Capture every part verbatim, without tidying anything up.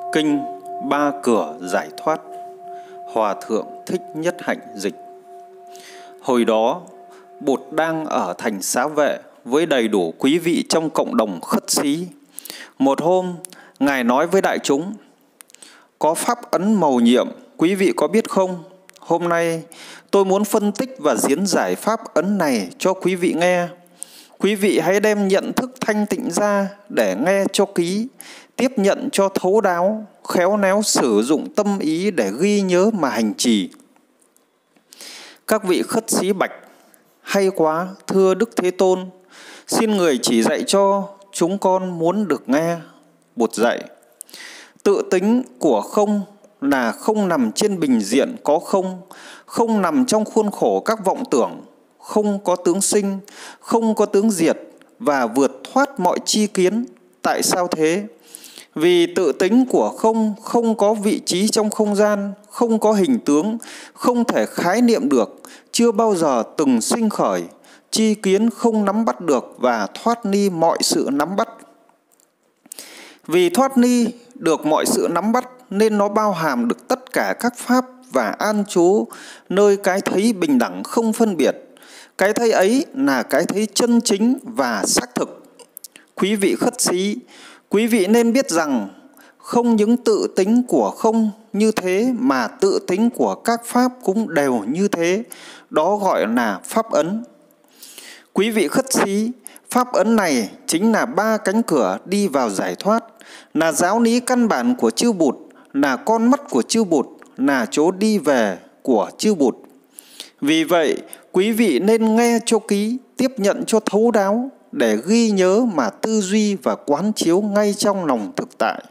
Kinh Ba Cửa Giải Thoát, Hòa Thượng Thích Nhất Hạnh dịch. Hồi đó, Bụt đang ở thành Xá Vệ với đầy đủ quý vị trong cộng đồng khất sĩ. Một hôm, Ngài nói với đại chúng: có pháp ấn mầu nhiệm, quý vị có biết không? Hôm nay, tôi muốn phân tích và diễn giải pháp ấn này cho quý vị nghe. Quý vị hãy đem nhận thức thanh tịnh ra để nghe cho kỹ, tiếp nhận cho thấu đáo, khéo léo sử dụng tâm ý để ghi nhớ mà hành trì. Các vị khất sĩ bạch: hay quá, thưa Đức Thế Tôn, xin người chỉ dạy cho, chúng con muốn được nghe. Bụt dạy: tự tính của không là không nằm trên bình diện có không, không nằm trong khuôn khổ các vọng tưởng, không có tướng sinh, không có tướng diệt và vượt thoát mọi chi kiến. Tại sao thế? Vì tự tính của không không có vị trí trong không gian, không có hình tướng, không thể khái niệm được, chưa bao giờ từng sinh khởi, chi kiến không nắm bắt được và thoát ni mọi sự nắm bắt. Vì thoát ni được mọi sự nắm bắt nên nó bao hàm được tất cả các pháp và an trú nơi cái thấy bình đẳng không phân biệt. Cái thấy ấy là cái thấy chân chính và xác thực. Quý vị khất sĩ, quý vị nên biết rằng không những tự tính của không như thế mà tự tính của các pháp cũng đều như thế. Đó gọi là pháp ấn. Quý vị khất sĩ, pháp ấn này chính là ba cánh cửa đi vào giải thoát, là giáo lý căn bản của chư Bụt, là con mắt của chư Bụt, là chỗ đi về của chư Bụt. Vì vậy, quý vị nên nghe cho kỹ, tiếp nhận cho thấu đáo để ghi nhớ mà tư duy và quán chiếu ngay trong lòng thực tại.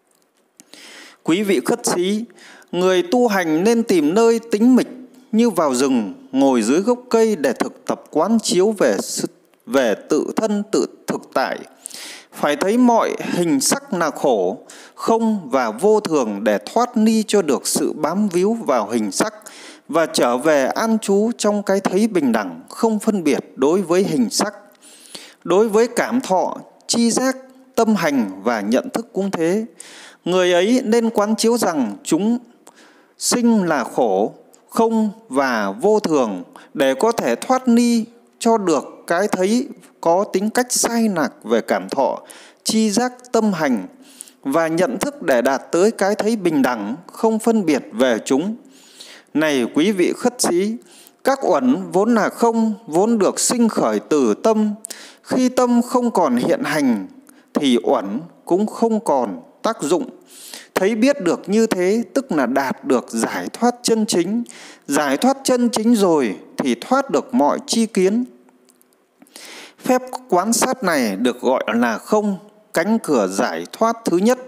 Quý vị khất sĩ, người tu hành nên tìm nơi tĩnh mịch như vào rừng, ngồi dưới gốc cây để thực tập quán chiếu về, về tự thân tự thực tại. Phải thấy mọi hình sắc là khổ, không và vô thường để thoát ni cho được sự bám víu vào hình sắc và trở về an trú trong cái thấy bình đẳng, không phân biệt đối với hình sắc. Đối với cảm thọ, chi giác, tâm hành và nhận thức cũng thế. Người ấy nên quán chiếu rằng chúng sinh là khổ, không và vô thường để có thể thoát ni cho được cái thấy có tính cách sai lạc về cảm thọ, chi giác, tâm hành và nhận thức để đạt tới cái thấy bình đẳng, không phân biệt về chúng. Này quý vị khất sĩ, các uẩn vốn là không, vốn được sinh khởi từ tâm. Khi tâm không còn hiện hành thì uẩn cũng không còn tác dụng. Thấy biết được như thế tức là đạt được giải thoát chân chính. Giải thoát chân chính rồi thì thoát được mọi chi kiến. Phép quán sát này được gọi là không, cánh cửa giải thoát thứ nhất.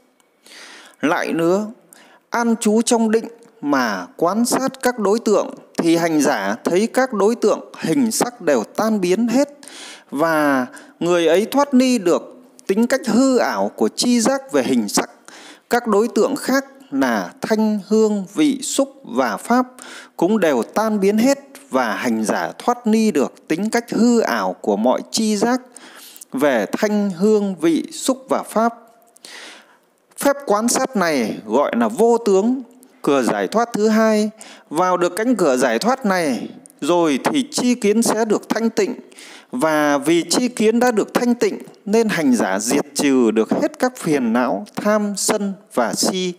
Lại nữa, an trú trong định mà quan sát các đối tượng thì hành giả thấy các đối tượng hình sắc đều tan biến hết, và người ấy thoát ni được tính cách hư ảo của chi giác về hình sắc. Các đối tượng khác là thanh, hương, vị, xúc và pháp cũng đều tan biến hết, và hành giả thoát ni được tính cách hư ảo của mọi chi giác về thanh, hương, vị, xúc và pháp. Phép quán sát này gọi là vô tướng, cửa giải thoát thứ hai. Vào được cánh cửa giải thoát này rồi thì chi kiến sẽ được thanh tịnh, và vì chi kiến đã được thanh tịnh nên hành giả diệt trừ được hết các phiền não tham, sân và si.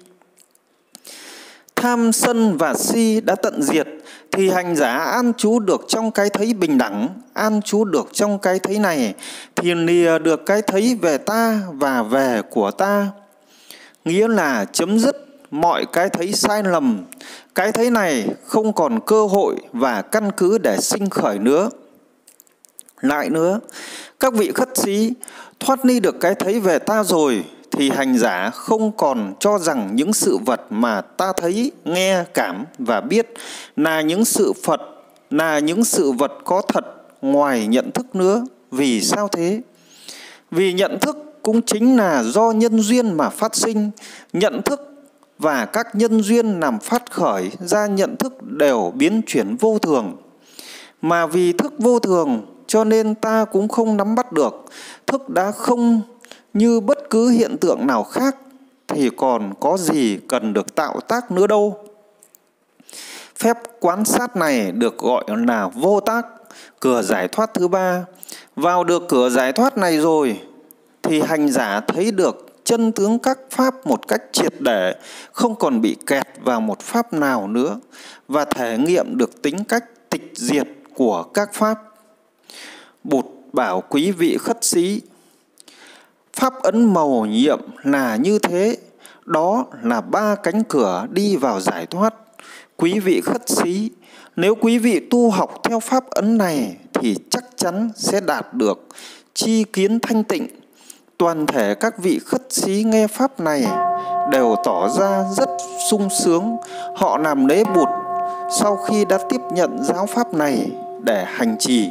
Tham, sân và si đã tận diệt thì hành giả an trú được trong cái thấy bình đẳng. An trú được trong cái thấy này thì lìa được cái thấy về ta và về của ta, nghĩa là chấm dứt mọi cái thấy sai lầm. Cái thấy này không còn cơ hội và căn cứ để sinh khởi nữa. Lại nữa, các vị khất sĩ, thoát ni được cái thấy về ta rồi thì hành giả không còn cho rằng những sự vật mà ta thấy, nghe, cảm và biết là những sự Phật, là những sự vật có thật ngoài nhận thức nữa. Vì sao thế? Vì nhận thức cũng chính là do nhân duyên mà phát sinh. Nhận thức và các nhân duyên làm phát khởi ra nhận thức đều biến chuyển vô thường. Mà vì thức vô thường cho nên ta cũng không nắm bắt được. Thức đã không như bất cứ hiện tượng nào khác. thì còn có gì cần được tạo tác nữa đâu. Phép quan sát này được gọi là vô tác, cửa giải thoát thứ ba. Vào được cửa giải thoát này rồi thì hành giả thấy được chân tướng các pháp một cách triệt để, không còn bị kẹt vào một pháp nào nữa, và thể nghiệm được tính cách tịch diệt của các pháp. Bụt bảo quý vị khất sĩ, pháp ấn màu nhiệm là như thế, đó là ba cánh cửa đi vào giải thoát. Quý vị khất sĩ, nếu quý vị tu học theo pháp ấn này thì chắc chắn sẽ đạt được tri kiến thanh tịnh. Toàn thể các vị khất sĩ nghe pháp này đều tỏ ra rất sung sướng. Họ làm lễ Bụt sau khi đã tiếp nhận giáo pháp này để hành trì.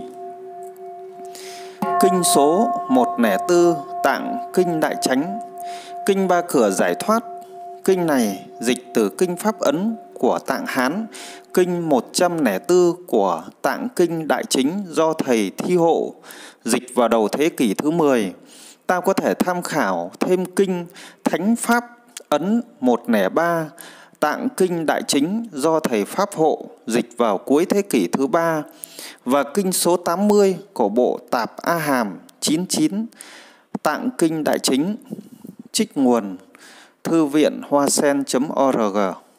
Kinh số một không bốn, Tạng Kinh Đại Chánh. Kinh Ba Cửa Giải Thoát. Kinh này dịch từ Kinh Pháp Ấn của Tạng Hán, Kinh một trăm lẻ bốn của Tạng Kinh Đại Chính do Thầy Thi Hộ dịch vào đầu thế kỷ thứ mười. Ta có thể tham khảo thêm Kinh Thánh Pháp Ấn một không ba, Tạng Kinh Đại Chính do Thầy Pháp Hộ dịch vào cuối thế kỷ thứ ba, và Kinh số tám mươi của bộ Tạp A Hàm chín mươi chín, Tạng Kinh Đại Chính. Trích nguồn thư viện hoa sen chấm org.